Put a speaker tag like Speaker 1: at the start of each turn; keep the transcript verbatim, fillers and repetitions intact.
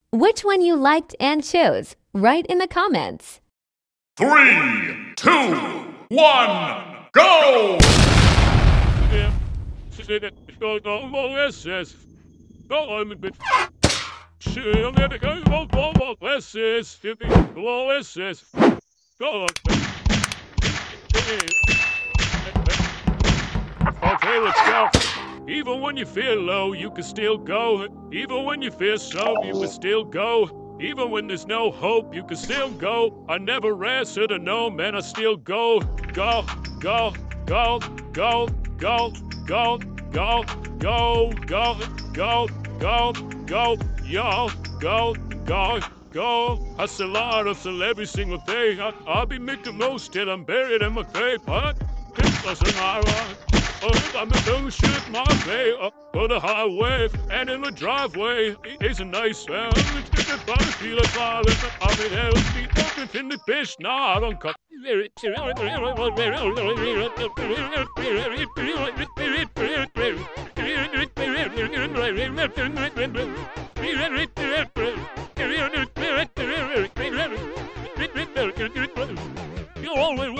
Speaker 1: Which one you liked and chose? Write in the comments.
Speaker 2: Three, two, one, go!
Speaker 3: Okay, let's go. Even when you feel low, you can still go. Even when you feel slow, you can still go. Even when there's no hope, you can still go. I never answered a no, man, I still go. Go, go, go, go, go, go, go, go, go, go, go, go, yo, go, go, go. Hustle hard, hustle every single day. I, I'll be making most till I'm buried in my grave, but it doesn't matter. Oh, I'm a don't shoot my way up on the highway and in the driveway. It's a nice sound. It's good to find a feel of violence. I'm in hell, be talking in the fish. Nah, I don't cut. You always